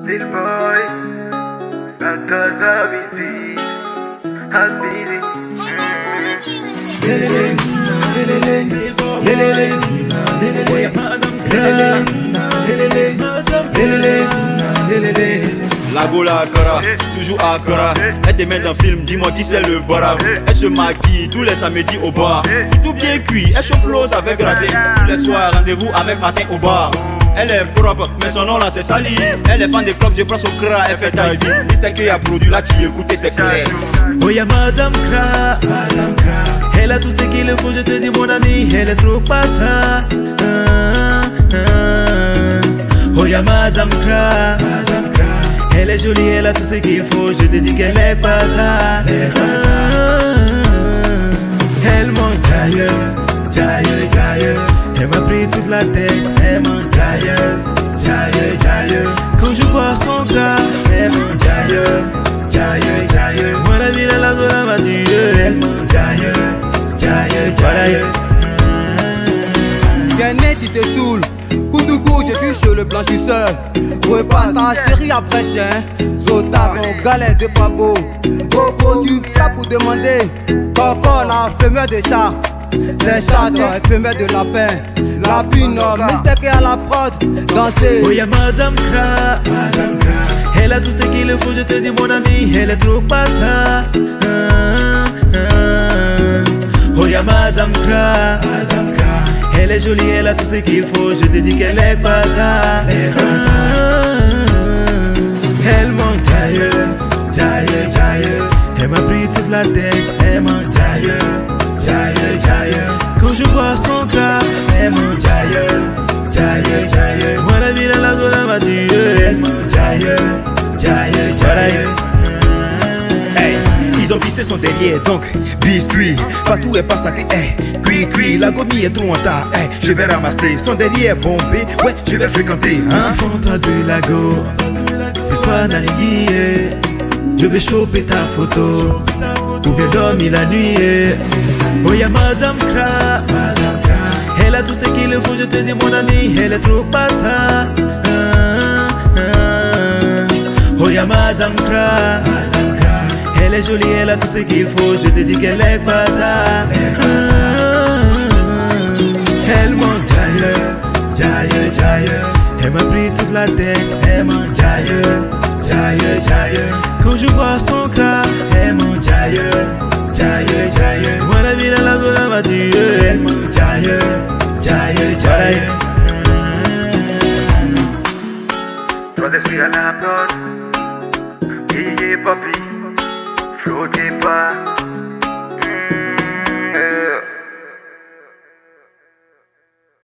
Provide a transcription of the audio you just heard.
Lil boys, Balthazar is beat, has busy. La Gola Akara, toujours Akara. Elle te met dans le film, dis-moi qui c'est le bara. Elle se maquille tous les samedis au bar. Tout bien cuit, elle chauffe l'eau, ça fait gratter. Tous les soirs, rendez-vous avec Martin au bar. Elle est propre, mais son nom là c'est Sali. Elle est fan des clubs, je prends son cra, elle fait taille. Mr. qui a produit là, tu écoutes, c'est clair. Oh y'a Madame Kra, elle a tout ce qu'il faut, je te dis mon ami, elle est trop pata. Oh y'a Madame Kra, elle est jolie, elle a tout ce qu'il faut, je te dis qu'elle est pata. Elle monte jaille, elle m'a pris toute la tête, elle monte jaille. Quand je vois son gras, elle monte jaille. Moi la ville à la Gola m'a tué, elle monte jaille. Viens net, il te saoule. Coup de goût, j'ai vu sur le blanchisseur. Repasse ta chérie après chien. Zota, mon galet de fabo. Bobo, tu frappes pour demander. Coco, la femelle de chat. C'est chat, toi, femelle de lapin. La binôme, Mr. qui a la prod. Danser. Oh y'a Madame Kra, elle a tout ce qu'il faut, je te dis mon ami, elle est trop pata. Oh y'a Madame Kra, elle est jolie, elle a tout ce qu'il faut, je te dis qu'elle est pata. Elle monte jaille, elle m'a pris toute la tête, elle monte jaille. Quand je vois son gras, elle monte jaille. Moi la ville à la Gola m'a tué, elle monte jaille. Hey, ils ont pissé son derrière, donc biscuit. Partout est pas sacré, cuit. La gommie est trop en tas, je vais ramasser. Son derrière bombé, ouais, je vais fréquenter. Je suis Fanta du lago, c'est toi Nalingui. Je vais choper ta photo, pour bien dormir la nuit. Oh y'a Madame Kra, elle a tout ce qu'il faut, je te dis mon ami, elle est trop pata. Oh y'a Madame Kra, elle est jolie, elle a tout ce qu'il faut, je te dis qu'elle est pata. Elle monte jaille, elle m'a pris toute la tête, elle monte jaille. Quand je vois son gras, elle monte jaille. Moi la ville à la Gola m'a tué, elle monte jaille. Trois esprits à la poste, Guy et Papi, flottez pas.